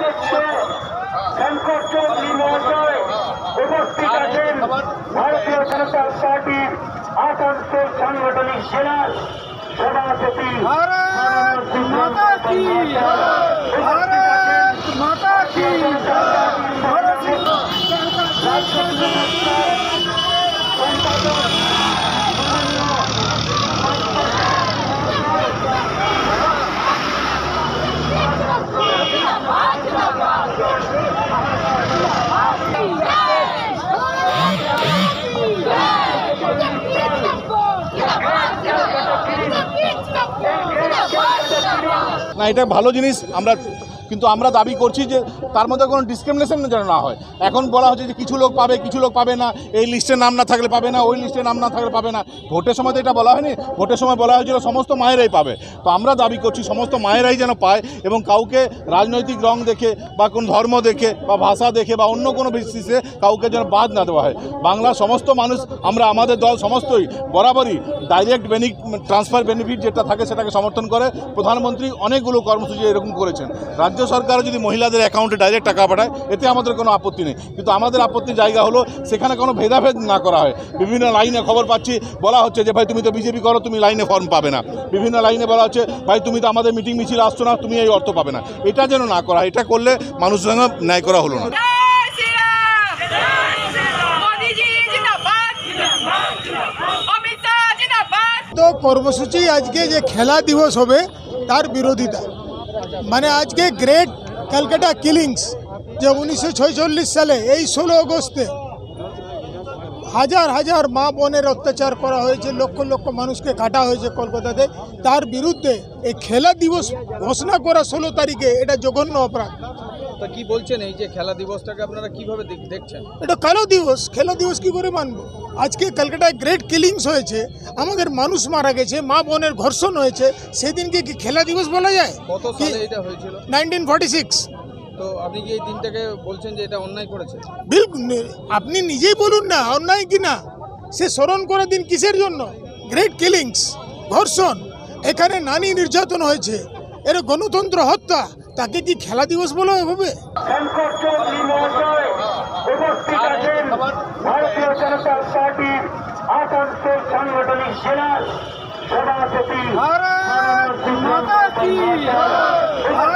অধ্যক্ষ শঙ্কর চৌধুরী মহোদয় উপস্থিত আছেন ভারতীয় জনতা পার্টির আসানসোল সাংগঠনিক জেলার সভাপতি না, এটা ভালো জিনিস। কিন্তু আমরা দাবি করছি যে তার মধ্যে কোনো ডিসক্রিমিনেশন যেন না হয়। এখন বলা হচ্ছে যে কিছু লোক পাবে, কিছু লোক পাবে না, এই লিস্টে নাম না থাকলে পাবে না, ওই লিস্টে নাম না থাকলে পাবে না। ভোটের সময় তো এটা বলা হয়নি, ভোটের সময় বলা হয়েছিল সমস্ত মায়েরাই পাবে। তো আমরা দাবি করছি সমস্ত মায়েরাই যেন পায় এবং কাউকে রাজনৈতিক রং দেখে বা কোন ধর্ম দেখে বা ভাষা দেখে বা অন্য কোনো ভিত্তিতে কাউকে যেন বাদ না দেওয়া হয়। বাংলার সমস্ত মানুষ, আমরা আমাদের দল সমস্তই বরাবরই ডাইরেক্ট ট্রান্সফার বেনিফিট যেটা থাকে সেটাকে সমর্থন করে। প্রধানমন্ত্রী অনেকগুলো কর্মসূচি এরকম করেছেন। রাজ্য সরকারও যদি মহিলাদের অ্যাকাউন্টে ডাইরেক্ট টাকা পাঠায় এতে আমাদের কোনো আপত্তি নেই, কিন্তু আমাদের আপত্তির জায়গা হলো সেখানে কোনো ভেদাভেদ না করা হয়। বিভিন্ন লাইনে খবর পাচ্ছি বলা হচ্ছে যে ভাই তুমি তো বিজেপি করো, তুমি লাইনে ফর্ম পাবে না। বিভিন্ন লাইনে বলা হচ্ছে ভাই তুমি তো আমাদের মিটিং মিছিল আসছো না, তুমি এই অর্থ পাবে না। এটা যেন না করা হয়। এটা করলে মানুষের সঙ্গে ন্যায় করা হলো না। তো কর্মসূচি আজকে যে খেলা দিবস হবে তার বিরোধিতা, মানে আজকে গ্রেট ক্যালকাটা কিলিংস যে 1946 সালে এই 16 আগস্টে হাজার হাজার মা বোনের অত্যাচার করা হয়েছে, লক্ষ লক্ষ মানুষকে কাটা হয়েছে কলকাতাতে, তার বিরুদ্ধে এই খেলা দিবস ঘোষণা করা 16 তারিখে এটা জঘন্য অপরাধ। তা কি বলছেন এই যে খেলা দিবসটাকে আপনারা কিভাবে দেখছেন? এটা কালো দিবস, খেলা দিবস কি করে মানবো? আজকে কলকাতায় গ্রেট কিলিংস হয়েছে, আমাদের মানুষ মারা গেছে, মা বোনের ধর্ষণ হয়েছে, সেদিনকে কি খেলা দিবস বলা যায়? কত সালে এটা হয়েছিল? 1946। তো আপনি কি এই দিনটাকে বলছেন যে এটা অন্যায় করেছে? বিলকুল, আপনি নিজেই বলুন না অন্যায় কি না। সে স্মরণ করার দিন কিসের জন্য? গ্রেট কিলিংস, ধর্ষণ, এখানে নারী নির্যাতন হয়েছে, এর গণতন্ত্র হত্যা, তাকে কি খেলা দিবস বলা হবে? শঙ্কর চৌধুরী মহোদয় উপস্থিত আছেন ভারতীয় জনতা পার্টির আসানসোল সাংগঠনিক জেলার সভাপতি